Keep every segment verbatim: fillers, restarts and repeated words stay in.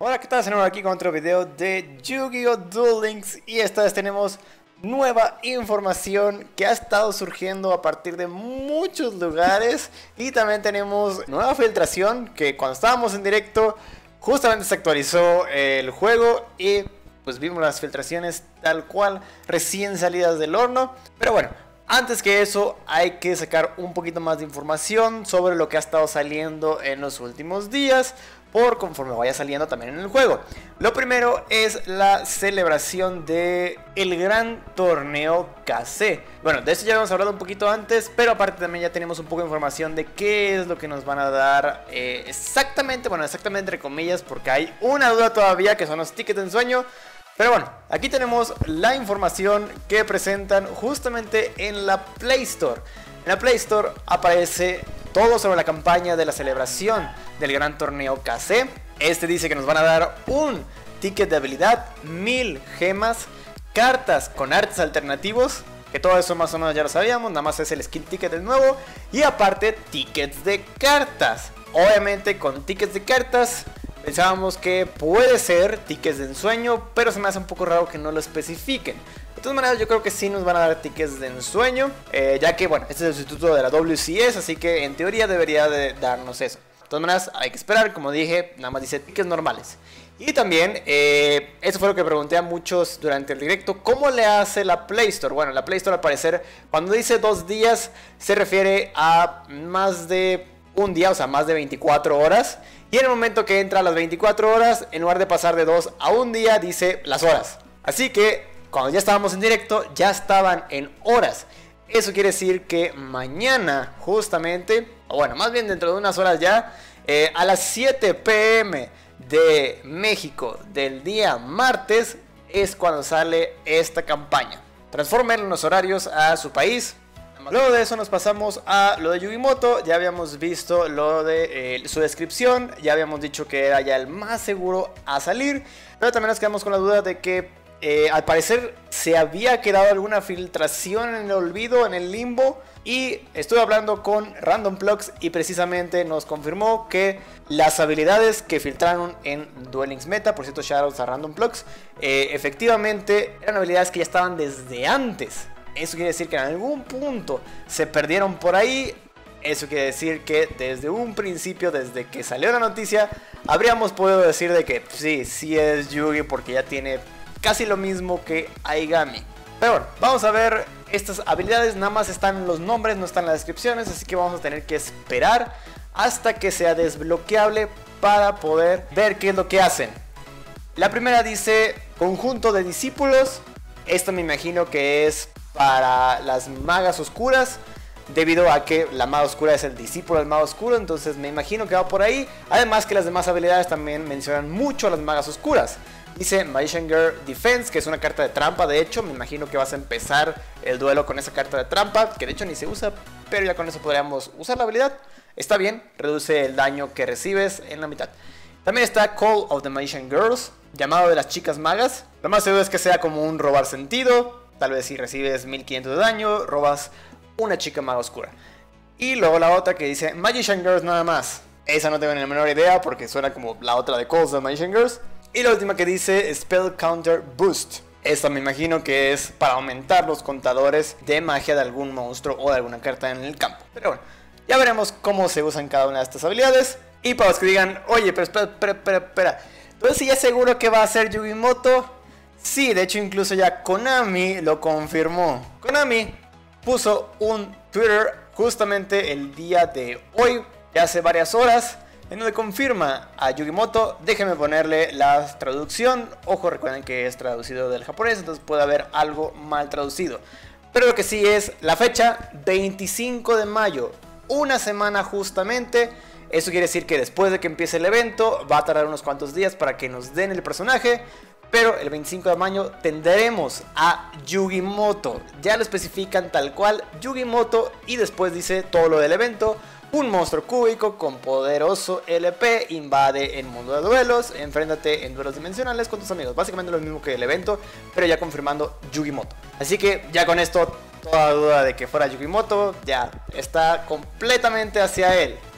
Hola, ¿qué tal? Estamos aquí con otro video de Yu-Gi-Oh! Duel Links y esta vez tenemos nueva información que ha estado surgiendo a partir de muchos lugares y también tenemos nueva filtración que cuando estábamos en directo justamente se actualizó el juego y pues vimos las filtraciones tal cual recién salidas del horno, pero bueno. Antes que eso hay que sacar un poquito más de información sobre lo que ha estado saliendo en los últimos días por conforme vaya saliendo también en el juego. Lo primero es la celebración de el gran torneo K C. Bueno, de eso ya habíamos hablado un poquito antes, pero aparte también ya tenemos un poco de información de qué es lo que nos van a dar eh, exactamente, bueno, exactamente entre comillas, porque hay una duda todavía que son los tickets de ensueño. Pero bueno, aquí tenemos la información que presentan justamente en la Play Store. En la Play Store aparece todo sobre la campaña de la celebración del gran torneo K C. Este dice que nos van a dar un ticket de habilidad, mil gemas, cartas con artes alternativos, que todo eso más o menos ya lo sabíamos, nada más es el skill ticket del nuevo. Y aparte, tickets de cartas. Obviamente con tickets de cartas pensábamos que puede ser tickets de ensueño, pero se me hace un poco raro que no lo especifiquen. De todas maneras, yo creo que sí nos van a dar tickets de ensueño, eh, ya que, bueno, este es el sustituto de la W C S, así que en teoría debería de darnos eso. De todas maneras, hay que esperar, como dije, nada más dice tickets normales. Y también, eh, eso fue lo que pregunté a muchos durante el directo, ¿cómo le hace la Play Store? Bueno, la Play Store al parecer, cuando dice dos días, se refiere a más de un día, o sea, más de veinticuatro horas. Y en el momento que entra a las veinticuatro horas, en lugar de pasar de dos a un día, dice las horas. Así que cuando ya estábamos en directo, ya estaban en horas. Eso quiere decir que mañana, justamente, o bueno, más bien dentro de unas horas ya, eh, a las siete p m de México del día martes, es cuando sale esta campaña. Transformen los horarios a su país. Luego de eso nos pasamos a lo de Yugimoto. Ya habíamos visto lo de eh, su descripción. Ya habíamos dicho que era ya el más seguro a salir. Pero también nos quedamos con la duda de que eh, al parecer se había quedado alguna filtración en el olvido, en el limbo. Y estuve hablando con Random Plugs y precisamente nos confirmó que las habilidades que filtraron en Duel Links Meta, por cierto, shoutouts a Random Plugs, eh, efectivamente eran habilidades que ya estaban desde antes. Eso quiere decir que en algún punto se perdieron por ahí. Eso quiere decir que desde un principio, desde que salió la noticia, habríamos podido decir de que sí, sí es Yugi porque ya tiene casi lo mismo que Aigami. Pero bueno, vamos a ver estas habilidades. Nada más están los nombres, no están las descripciones, así que vamos a tener que esperar hasta que sea desbloqueable para poder ver qué es lo que hacen. La primera dice conjunto de discípulos. Esto me imagino que es para las magas oscuras, debido a que la maga oscura es el discípulo del mago oscuro, entonces me imagino que va por ahí. Además que las demás habilidades también mencionan mucho a las magas oscuras. Dice Magician Girl Defense, que es una carta de trampa. De hecho, me imagino que vas a empezar el duelo con esa carta de trampa, que de hecho ni se usa, pero ya con eso podríamos usar la habilidad. Está bien, reduce el daño que recibes en la mitad. También está Call of the Magician Girls, llamado de las chicas magas. Lo más seguro es que sea como un robar sentido. Tal vez si recibes mil quinientos de daño, robas una chica maga oscura. Y luego la otra que dice Magician Girls nada más. Esa no tengo ni la menor idea porque suena como la otra de Calls of Magician Girls. Y la última que dice Spell Counter Boost. Esta me imagino que es para aumentar los contadores de magia de algún monstruo o de alguna carta en el campo. Pero bueno, ya veremos cómo se usan cada una de estas habilidades. Y para los que digan, oye, pero espera, espera, espera, espera. Entonces si ya seguro que va a ser Yugimoto. Sí, de hecho incluso ya Konami lo confirmó. Konami puso un Twitter justamente el día de hoy, ya hace varias horas, en donde confirma a Yugimoto. Déjenme ponerle la traducción. Ojo, recuerden que es traducido del japonés, entonces puede haber algo mal traducido. Pero lo que sí es la fecha, veinticinco de mayo, una semana justamente. Eso quiere decir que después de que empiece el evento va a tardar unos cuantos días para que nos den el personaje. Pero el veinticinco de mayo tendremos a Yugimoto. Ya lo especifican tal cual, Yugimoto. Y después dice todo lo del evento. Un monstruo cúbico con poderoso L P invade el mundo de duelos. Enfréntate en duelos dimensionales con tus amigos. Básicamente lo mismo que el evento, pero ya confirmando Yugimoto. Así que ya con esto, toda duda de que fuera Yugimoto ya está completamente hacia él.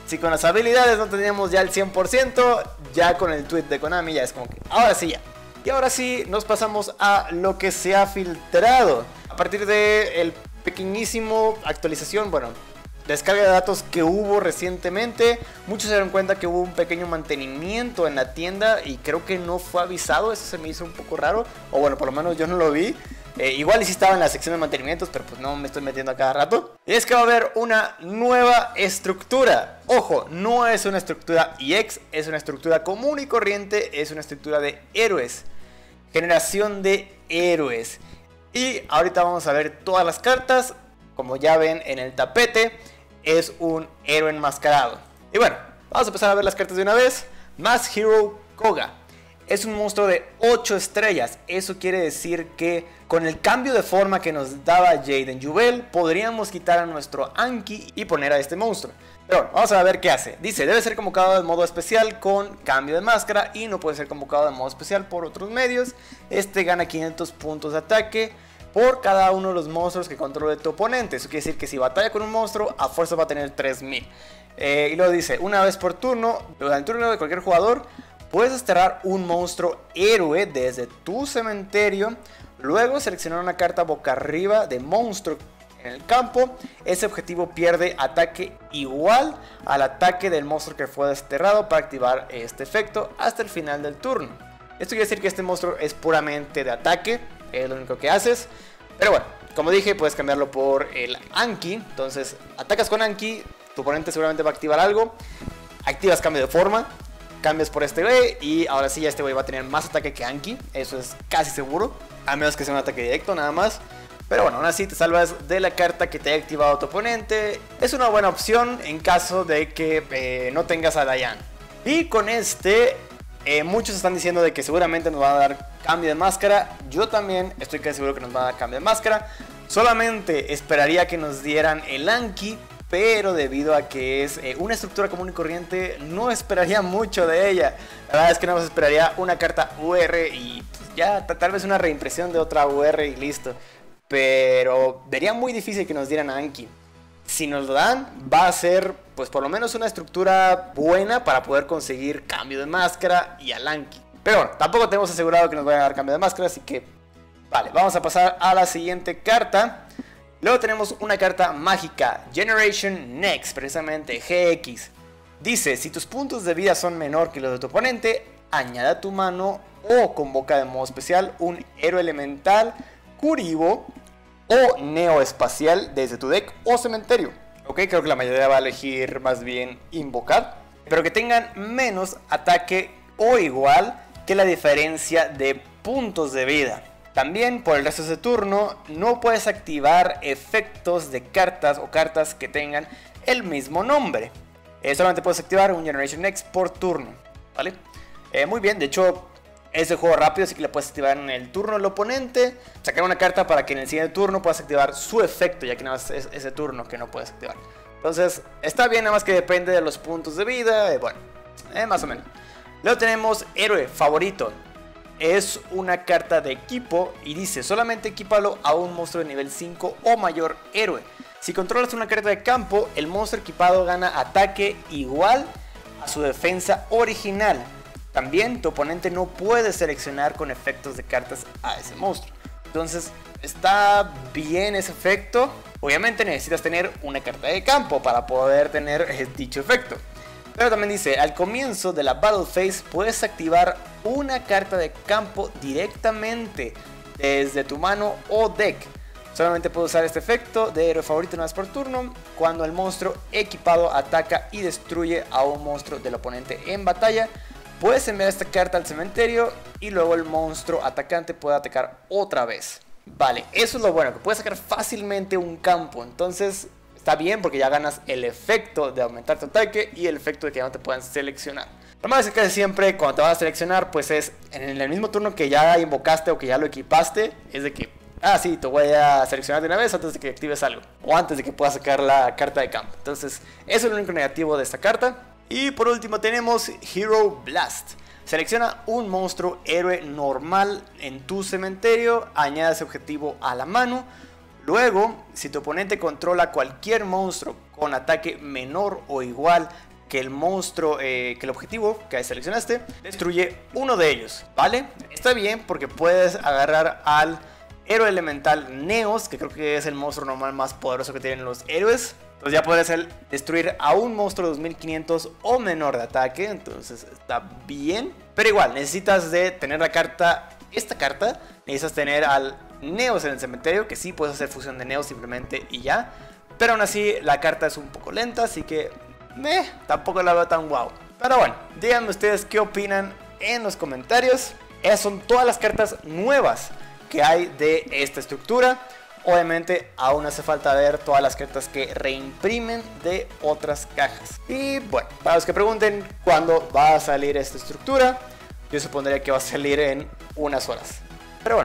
Si con las habilidades no teníamos ya el cien por ciento, ya con el tweet de Konami ya es como que ahora sí ya. Y ahora sí nos pasamos a lo que se ha filtrado. A partir de el pequeñísimo actualización, bueno, descarga de datos que hubo recientemente, muchos se dieron cuenta que hubo un pequeño mantenimiento en la tienda y creo que no fue avisado, eso se me hizo un poco raro, o bueno, por lo menos yo no lo vi. Eh, igual y sí estaba en la sección de mantenimientos, pero pues no me estoy metiendo a cada rato. Y es que va a haber una nueva estructura. Ojo, no es una estructura E X, es una estructura común y corriente, es una estructura de héroes. Generación de héroes. Y ahorita vamos a ver todas las cartas. Como ya ven en el tapete, es un héroe enmascarado. Y bueno, vamos a empezar a ver las cartas de una vez. Mask Hero Koga. Es un monstruo de ocho estrellas. Eso quiere decir que con el cambio de forma que nos daba Jaden Juvel, podríamos quitar a nuestro Anki y poner a este monstruo. Pero bueno, vamos a ver qué hace. Dice, debe ser convocado de modo especial con cambio de máscara y no puede ser convocado de modo especial por otros medios. Este gana quinientos puntos de ataque por cada uno de los monstruos que controle tu oponente. Eso quiere decir que si batalla con un monstruo, a fuerza va a tener tres mil. Eh, y luego dice, una vez por turno, durante el turno de cualquier jugador, puedes desterrar un monstruo héroe desde tu cementerio. Luego seleccionar una carta boca arriba de monstruo en el campo. Ese objetivo pierde ataque igual al ataque del monstruo que fue desterrado para activar este efecto hasta el final del turno. Esto quiere decir que este monstruo es puramente de ataque, es lo único que haces. Pero bueno, como dije, puedes cambiarlo por el Anki. Entonces atacas con Anki, tu oponente seguramente va a activar algo. Activas cambio de forma, cambias por este güey y ahora sí ya este güey va a tener más ataque que Anki. Eso es casi seguro, a menos que sea un ataque directo nada más. Pero bueno, aún así te salvas de la carta que te haya activado tu oponente. Es una buena opción en caso de que eh, no tengas a Diane. Y con este, eh, muchos están diciendo de que seguramente nos va a dar cambio de máscara. Yo también estoy casi seguro que nos va a dar cambio de máscara. Solamente esperaría que nos dieran el Anki, pero debido a que es eh, una estructura común y corriente, no esperaría mucho de ella. La verdad es que no más esperaría una carta U R y pues, ya tal vez una reimpresión de otra U R y listo. Pero vería muy difícil que nos dieran a Anki. Si nos lo dan, va a ser pues por lo menos una estructura buena para poder conseguir cambio de máscara y al Anki. Pero bueno, tampoco tenemos asegurado que nos vayan a dar cambio de máscara, así que vale, vamos a pasar a la siguiente carta. Luego tenemos una carta mágica, Generation Next, precisamente G X. Dice, si tus puntos de vida son menor que los de tu oponente, añade a tu mano o convoca de modo especial un héroe elemental, Kuribo o neoespacial desde tu deck o cementerio. Ok, creo que la mayoría va a elegir más bien invocar, pero que tengan menos ataque o igual que la diferencia de puntos de vida. También por el resto de ese turno no puedes activar efectos de cartas o cartas que tengan el mismo nombre. Eh, solamente puedes activar un Generation Next por turno, ¿vale? Eh, muy bien, de hecho es de juego rápido, así que le puedes activar en el turno del oponente, sacar una carta para que en el siguiente turno puedas activar su efecto, ya que nada más es ese turno que no puedes activar. Entonces está bien, nada más que depende de los puntos de vida, eh, bueno, eh, más o menos. Luego tenemos héroe favorito. Es una carta de equipo y dice, solamente equípalo a un monstruo de nivel cinco o mayor héroe. Si controlas una carta de campo, el monstruo equipado gana ataque igual a su defensa original. También tu oponente no puede seleccionar con efectos de cartas a ese monstruo. Entonces está bien ese efecto. Obviamente necesitas tener una carta de campo para poder tener dicho efecto. Pero también dice, al comienzo de la Battle Phase puedes activar una carta de campo directamente desde tu mano o deck. Solamente puedes usar este efecto de héroe favorito una vez por turno cuando el monstruo equipado ataca y destruye a un monstruo del oponente en batalla. Puedes enviar esta carta al cementerio y luego el monstruo atacante puede atacar otra vez. Vale, eso es lo bueno, que puedes sacar fácilmente un campo. Entonces está bien porque ya ganas el efecto de aumentar tu ataque y el efecto de que ya no te puedan seleccionar. Lo más es que siempre cuando te vas a seleccionar, pues es en el mismo turno que ya invocaste o que ya lo equipaste. Es de que, ah sí, te voy a seleccionar de una vez antes de que actives algo. O antes de que puedas sacar la carta de campo. Entonces eso es lo único negativo de esta carta. Y por último tenemos Hero Blast. Selecciona un monstruo héroe normal en tu cementerio, añade ese objetivo a la mano. Luego, si tu oponente controla cualquier monstruo con ataque menor o igual que el monstruo, eh, que el objetivo que seleccionaste destruye uno de ellos, ¿vale? Está bien porque puedes agarrar al héroe elemental Neos, que creo que es el monstruo normal más poderoso que tienen los héroes. Entonces ya puedes destruir a un monstruo de dos mil quinientos o menor de ataque, entonces está bien. Pero igual, necesitas de tener la carta, esta carta, necesitas tener al Neos en el cementerio, que sí puedes hacer fusión de Neos simplemente y ya. Pero aún así la carta es un poco lenta, así que meh, tampoco la veo tan guau. Pero bueno, díganme ustedes qué opinan en los comentarios. Esas son todas las cartas nuevas que hay de esta estructura. Obviamente aún hace falta ver todas las cartas que reimprimen de otras cajas. Y bueno, para los que pregunten cuándo va a salir esta estructura, yo supondría que va a salir en unas horas.